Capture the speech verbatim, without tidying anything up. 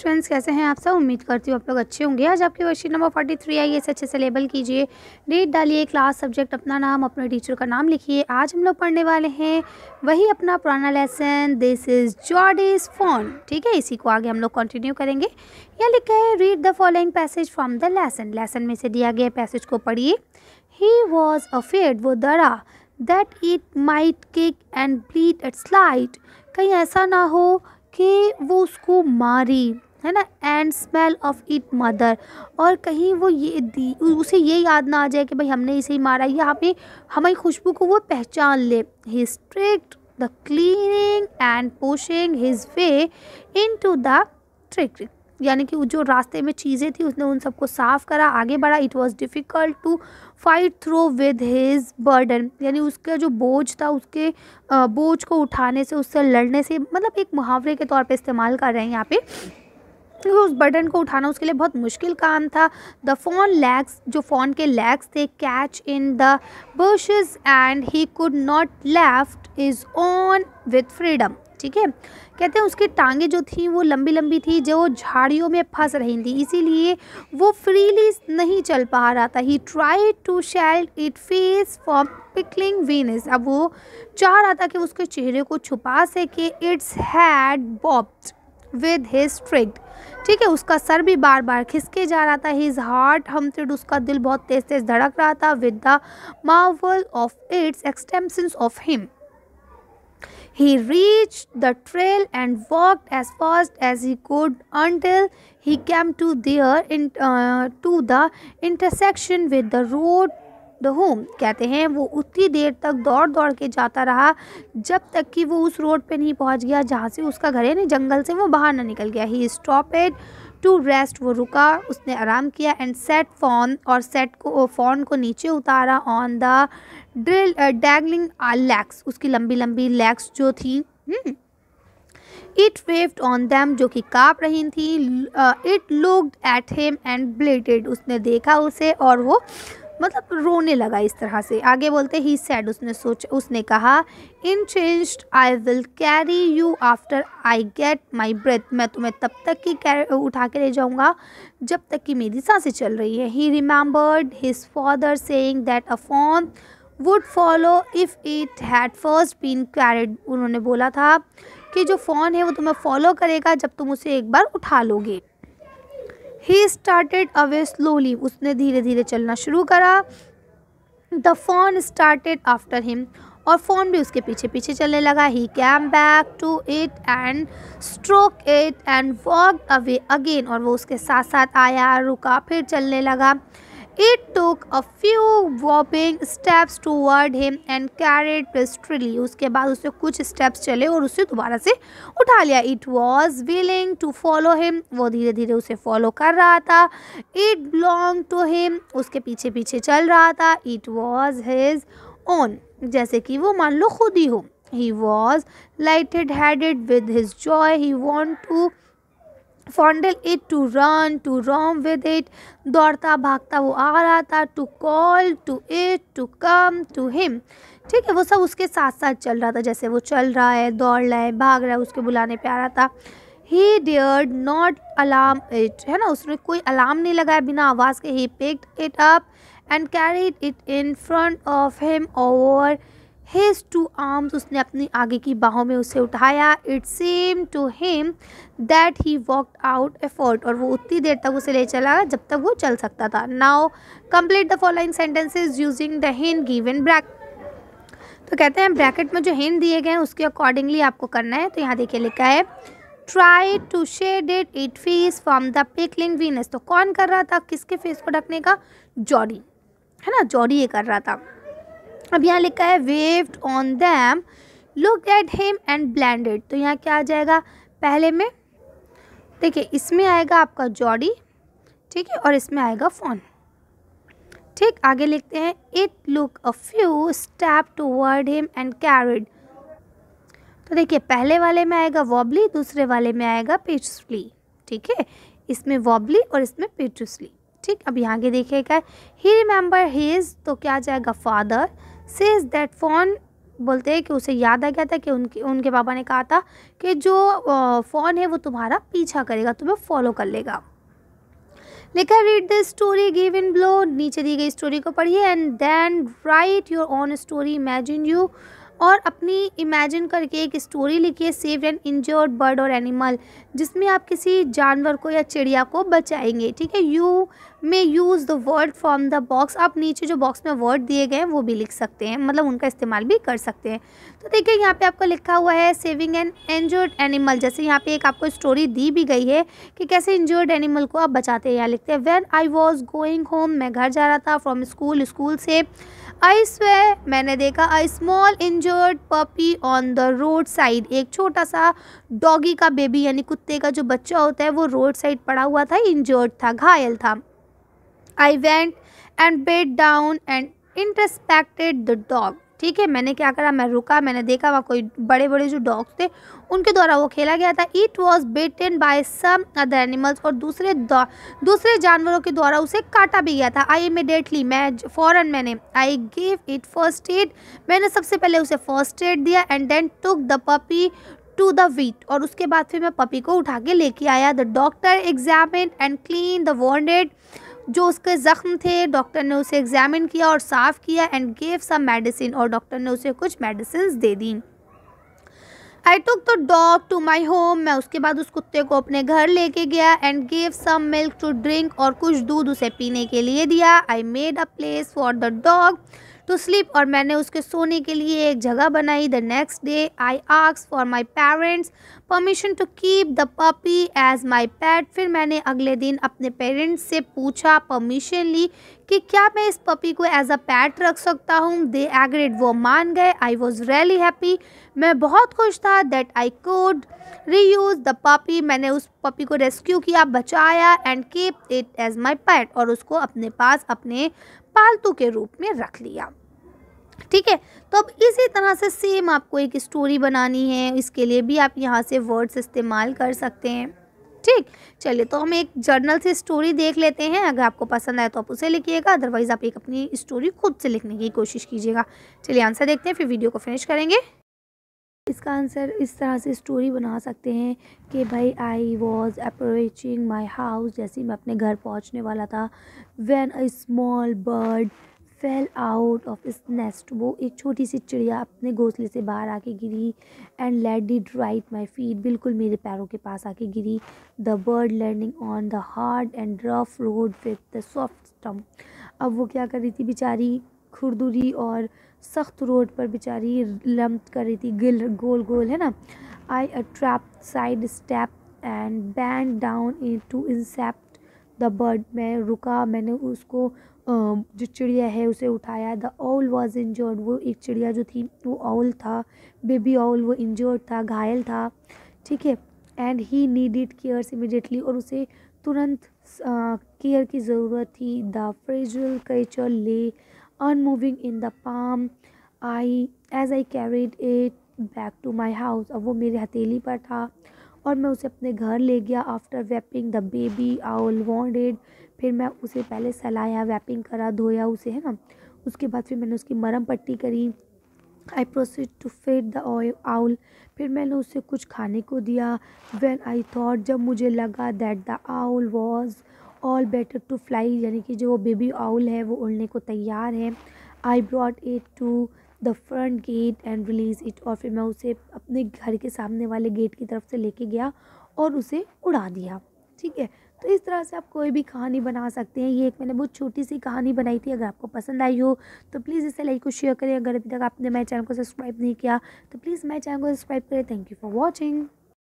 Friends, कैसे हैं आप सब। उम्मीद करती हूँ आप लोग अच्छे होंगे। आज आपके वर्कशीट नंबर फोर्टी थ्री आई, इसे अच्छे से लेबल कीजिए, डेट डालिए, क्लास, सब्जेक्ट, अपना नाम, अपने टीचर का नाम लिखिए। आज हम लोग पढ़ने वाले हैं वही अपना पुराना lesson, this is Jody's fawn. ठीक है, इसी को आगे हम लोग कंटिन्यू करेंगे। यह लिखा है, read the following passage from the lesson. Lesson में से दिया गया पैसेज को पढ़िए। ही वॉज अफेयर्ड, वो डरा, that it might kick and bleat its light, कहीं ऐसा ना हो कि वो उसको मारी, है ना, and smell of it mother, और कहीं वो ये दी उसे ये याद ना आ जाए कि भाई हमने इसे ही मारा, या हमें हमारी खुशबू को वो पहचान ले। He struck the cleaning and pushing his way into the trick, यानी कि वो जो रास्ते में चीज़ें थी उसने उन सबको साफ करा, आगे बढ़ा। It was difficult to fight through with his burden, यानी उसका जो बोझ था, उसके बोझ को उठाने से, उससे लड़ने से, मतलब एक मुहावरे के तौर पे इस्तेमाल कर रहे हैं यहाँ पे, क्योंकि उस बर्डन को उठाना उसके लिए बहुत मुश्किल काम था। द फॉन लेग्स, जो फॉन के लेग्स थे, catch in the bushes and he could not lift his own with freedom. ठीक है, कहते हैं उसकी टांगें जो थी वो लंबी लंबी थी, जो झाड़ियों में फंस रही थी, इसीलिए वो फ्रीली नहीं चल पा रहा था। He tried to shield it face from prickling vines, अब वो चाह रहा था कि उसके चेहरे को छुपा सके। Its head bobbed with his stride, ठीक है, उसका सर भी बार बार खिसके जा रहा था। हिज हार्ट हमटेड, उसका दिल बहुत तेज तेज धड़क रहा था। With the marvel of its extensions of him, he reached the trail and walked as fast as he could until he came to there in uh, to the intersection with the road the home। कहते हैं वो उतनी देर तक दौड़ दौड़ के जाता रहा जब तक कि वो उस रोड पे नहीं पहुंच गया जहाँ से उसका घर है, नहीं, जंगल से वो बाहर ना निकल गया। ही स्टॉपेड टू रेस्ट, वो रुका, उसने आराम किया। एंड सेट फोन, और सेट को फोन को नीचे उतारा। On the drill dangling legs, उसकी लंबी लंबी लेग्स जो थी। इट वेव्ड ऑन दैम, जो कि काँप रही थी। It looked at him and bleated, उसने देखा उसे और वो मतलब रोने लगा इस तरह से। आगे बोलते ही सेड, उसने सोच उसने कहा, in changed I will carry you after I get my breath, मैं तुम्हें तब तक की उठा के ले जाऊंगा जब तक कि मेरी सांसें चल रही है। He remembered his father saying that a fawn would follow if it had first been carried, उन्होंने बोला था कि जो फ़ोन है वो तुम्हें फॉलो करेगा जब तुम उसे एक बार उठा लोगे। He started away slowly, उसने धीरे धीरे चलना शुरू करा। The fawn started after him, और फ़ोन भी उसके पीछे पीछे चलने लगा। He came back to it and stroked it and walked away again, और वो उसके साथ साथ आया, रुका, फिर चलने लगा। It took a few wobbling steps toward him and carried peacefully, उसके बाद उससे कुछ स्टेप्स चले और उसे दोबारा से उठा लिया। It was willing to follow him, वो धीरे धीरे उसे फॉलो कर रहा था। It belonged to him, उसके पीछे पीछे चल रहा था। It was his own, जैसे कि वो मान लो खुद ही हो। He was lighted headed with his joy, he wanted to fondle it, to run, to roam with it, दौड़ता भागता वो आ रहा था। To call to it, to come to him, ठीक है, वो सब उसके साथ साथ चल रहा था, जैसे वो चल रहा है, दौड़ रहा है, भाग रहा है, उसके बुलाने पे आ रहा था। He dared not alarm it, है ना, उसने कोई अलार्म नहीं लगाया बिना आवाज़ के। He picked it up and carried it in front of him over his two arms, उसने अपनी आगे की बाहों में उसे उठाया। It seemed to him that he walked out effort, और वो उतनी देर तक उसे ले चला जब तक वो चल सकता था। Now complete the following sentences using the hint given bracket, तो कहते हैं ब्रैकेट में जो हिंट दिए गए हैं उसके अकॉर्डिंगली आपको करना है। तो यहाँ देखिए लिखा है, try to shed it it face from the pickling Venus, तो कौन कर रहा था किसके फेस को ढकने का? जॉडी, है ना, जॉडी ये कर रहा था। अब यहाँ लिखा है, waved on them, look at him and blended, तो यहाँ क्या आ जाएगा? पहले में देखिए इसमें आएगा आपका जॉडी, ठीक है, और इसमें आएगा फोन। ठीक, आगे लिखते हैं, it look a few step toward him and carried, तो देखिए पहले वाले में आएगा वॉबली, दूसरे वाले में आएगा पिचुसली, ठीक है, इसमें वॉबली और इसमें पिचुसली। ठीक, अब यहाँ के देखिएगा, ही रिमेंबर हिज, तो क्या आ जाएगा? फादर। सेज दैट फोन बोलते हैं कि उसे याद आ गया था कि उनके उनके पापा ने कहा था कि जो फ़ोन है वो तुम्हारा पीछा करेगा, तुम्हें फॉलो कर लेगा। लिखा read the story give in blow, नीचे दी गई स्टोरी को पढ़िए and then write your own story imagine you, और अपनी इमेजिन करके एक स्टोरी लिखिए सेव एन इंजर्ड बर्ड और एनिमल, जिसमें आप किसी जानवर को या चिड़िया को बचाएंगे। ठीक है, you may use the word from the box, आप नीचे जो बॉक्स में वर्ड दिए गए हैं वो भी लिख सकते हैं, मतलब उनका इस्तेमाल भी कर सकते हैं। तो देखिए यहाँ पे आपको लिखा हुआ है सेविंग एन इंजर्ड एनिमल, जैसे यहाँ पे एक आपको स्टोरी दी भी गई है कि कैसे इंजर्ड एनिमल को आप बचाते हैं। यहाँ लिखते हैं when I was going home, मैं घर जा रहा था फ्रॉम स्कूल, स्कूल से, आई स्वे, मैंने देखा I small injured puppy on the road side, एक छोटा सा डॉगी का बेबी यानी कुत्ते का जो बच्चा होता है वो रोड साइड पड़ा हुआ था, इंजर्ड था, घायल था। I went and bed down and interspected the dog, ठीक है, मैंने क्या करा, मैं रुका, मैंने देखा वहाँ कोई बड़े बड़े जो डॉग्स थे उनके द्वारा वो खेला गया था। It was bitten by some other animals, और दूसरे दूसरे जानवरों के द्वारा उसे काटा भी गया था। आई इमीडिएटली, मैं फ़ौरन मैंने, I give it first aid, मैंने सबसे पहले उसे फर्स्ट एड दिया and then took the puppy to the vet, और उसके बाद फिर मैं पपी को उठा के लेके आया। The doctor examine and clean the wounded, जो उसके ज़ख्म थे डॉक्टर ने उसे एग्जामिन किया और साफ़ किया एंड गेव सम मेडिसिन, और डॉक्टर ने उसे कुछ मेडिसिन दे दी। I took the dog to my home, मैं उसके बाद उस कुत्ते को अपने घर लेके गया and gave some milk to drink, और कुछ दूध उसे पीने के लिए दिया। I made a place for the dog to sleep, और मैंने उसके सोने के लिए एक जगह बनाई। The next day I asked for my parents permission to keep the puppy as my pet, फिर मैंने अगले दिन अपने पेरेंट्स से पूछा, परमिशन ली कि क्या मैं इस पपी को एज अ पैट रख सकता हूँ। दे एग्रीड, वो मान गए। आई वॉज रियली हैप्पी, मैं बहुत खुश था that I could reuse the puppy, मैंने उस पपी को रेस्क्यू किया, बचाया and keep it as my pet, और उसको अपने पास अपने पालतू के रूप में रख लिया। ठीक है, तो अब इसी तरह से सेम आपको एक स्टोरी बनानी है, इसके लिए भी आप यहाँ से वर्ड्स इस्तेमाल कर सकते हैं। ठीक, चलिए तो हम एक जर्नल से स्टोरी देख लेते हैं, अगर आपको पसंद आए तो आप उसे लिखिएगा, अदरवाइज़ आप एक अपनी स्टोरी खुद से लिखने की कोशिश कीजिएगा। चलिए आंसर देखते हैं, फिर वीडियो को फिनिश करेंगे। इसका आंसर इस तरह से स्टोरी बना सकते हैं कि भाई I was approaching my house, जैसे मैं अपने घर पहुंचने वाला था। When a small bird fell out of its nest, वो एक छोटी सी चिड़िया अपने घोंसले से बाहर आके गिरी and landed right my feet, बिल्कुल मेरे पैरों के पास आके गिरी। The bird landing on the hard and rough road with the soft stump, अब वो क्या कर रही थी बेचारी, खुरदुरी और सख्त रोड पर बेचारी लम्प कर रही थी, गिल गोल गोल है ना। I a trap side step and bend down in to incept the bird, मैं रुका, मैंने उसको जो चिड़िया है उसे उठाया। द ऑल वॉज इंजर्ड, वो एक चिड़िया जो थी वो ऑल था, बेबी ऑल, वो इंजर्ड था, घायल था। ठीक है, and he needed cares immediately, और उसे तुरंत केयर की ज़रूरत थी। The fragile creature lay unmoving in the palm I as I carried it back to my house, अब वो मेरे हथेली पर था और मैं उसे अपने घर ले गया। After wrapping the baby owl wounded, फिर मैं उसे पहले सलाया, वैपिंग करा, धोया उसे, है ना। उसके बाद फिर मैंने उसकी मरहम पट्टी करी। I proceed to feed the owl, फिर मैंने उसे कुछ खाने को दिया। व्हेन आई थॉट, जब मुझे लगा that the owl was all better to fly, यानी कि जो बेबी आउल है वो उड़ने को तैयार है। I brought it to the front gate and release it, और फिर मैं उसे अपने घर के सामने वाले गेट की तरफ से लेके गया और उसे उड़ा दिया। ठीक है, तो इस तरह से आप कोई भी कहानी बना सकते हैं। ये एक मैंने बहुत छोटी सी कहानी बनाई थी, अगर आपको पसंद आई हो तो प्लीज़ इसे लाइक और शेयर करें। अगर अभी तक आपने मेरे चैनल को सब्सक्राइब नहीं किया तो प्लीज़ मेरे चैनल को सब्सक्राइब करें। Thank you for watching.